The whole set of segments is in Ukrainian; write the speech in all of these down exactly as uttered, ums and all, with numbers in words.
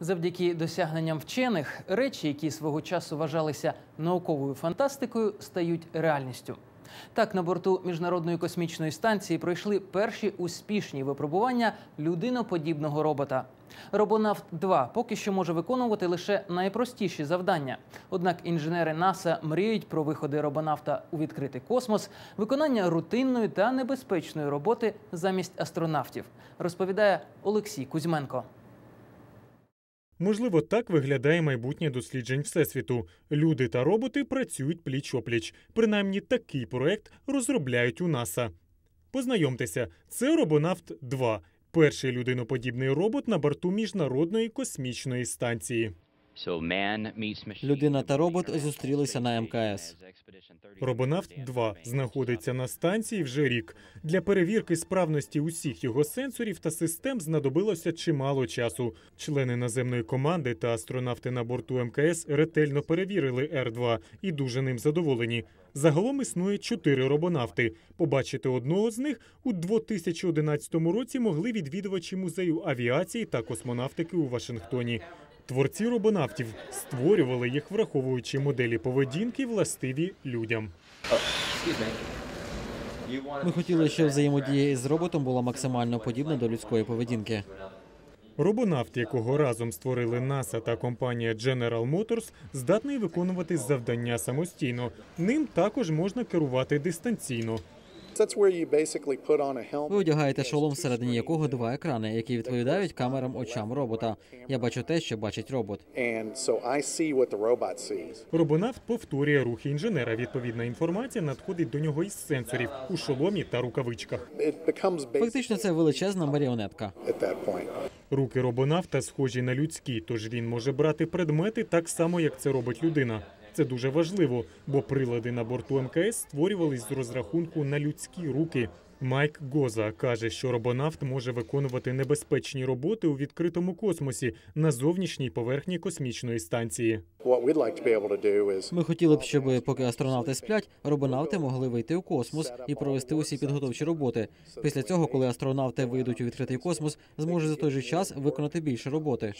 Завдяки досягненням вчених, речі, які свого часу вважалися науковою фантастикою, стають реальністю. Так, на борту Міжнародної космічної станції пройшли перші успішні випробування людиноподібного робота. Робонавт два поки що може виконувати лише найпростіші завдання. Однак інженери НАСА мріють про виходи робонавта у відкритий космос, виконання рутинної та небезпечної роботи замість астронавтів, розповідає Олексій Кузьменко. Можливо, так виглядає майбутнє досліджень Всесвіту. Люди та роботи працюють пліч-опліч. Принаймні, такий проект розробляють у НАСА. Познайомтеся, це Робонавт два – перший людиноподібний робот на борту Міжнародної космічної станції. Людина та робот зустрілися на ем ка ес. Робонавт два знаходиться на станції вже рік. Для перевірки справності усіх його сенсорів та систем знадобилося чимало часу. Члени наземної команди та астронавти на борту ем ка ес ретельно перевірили ер два і дуже ним задоволені. Загалом існує чотири робонавти. Побачити одного з них у дві тисячі одинадцятому році могли відвідувачі музею авіації та космонавтики у Вашингтоні. Творці робонавтів створювали їх, враховуючи моделі поведінки, властиві людям. Ми хотіли, щоб взаємодія із роботом була максимально подібна до людської поведінки. Робонавт, якого разом створили НАСА та компанія Дженерал Моторс, здатний виконувати завдання самостійно. Ним також можна керувати дистанційно. Ви одягаєте шолом, всередині якого два екрани, які відповідають камерам очам робота. Я бачу те, що бачить робот. Робонавт повторює рухи інженера. Відповідна інформація надходить до нього із сенсорів у шоломі та рукавичках. Фактично, це величезна маріонетка. Руки робонавта схожі на людські, тож він може брати предмети так само, як це робить людина. Це дуже важливо, бо прилади на борту ем ка ес створювались з розрахунку на людські руки. Майк Гоза каже, що робонавт може виконувати небезпечні роботи у відкритому космосі на зовнішній поверхні космічної станції. Ми хотіли б, щоб поки астронавти сплять, робонавти могли вийти у космос і провести усі підготовчі роботи. Після цього, коли астронавти вийдуть у відкритий космос, зможуть за той же час виконати більше роботи.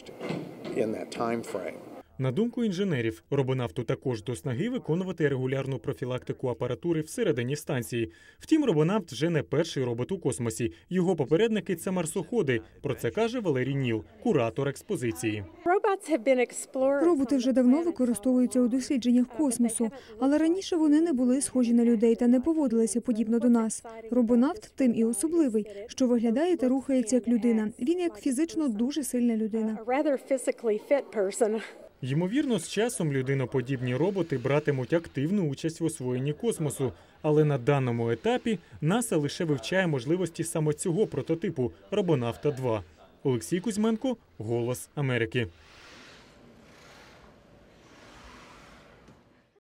На думку інженерів, робонавту також до снаги виконувати регулярну профілактику апаратури всередині станції. Втім, робонавт вже не перший робот у космосі. Його попередники – це марсоходи. Про це каже Валерій Ніл, куратор експозиції. Роботи вже давно використовуються у дослідженнях космосу, але раніше вони не були схожі на людей та не поводилися подібно до нас. Робонавт тим і особливий, що виглядає та рухається як людина. Він як фізично дуже сильна людина. Ймовірно, з часом людиноподібні роботи братимуть активну участь в освоєнні космосу. Але на даному етапі НАСА лише вивчає можливості саме цього прототипу – Робонавта два. Олексій Кузьменко, Голос Америки.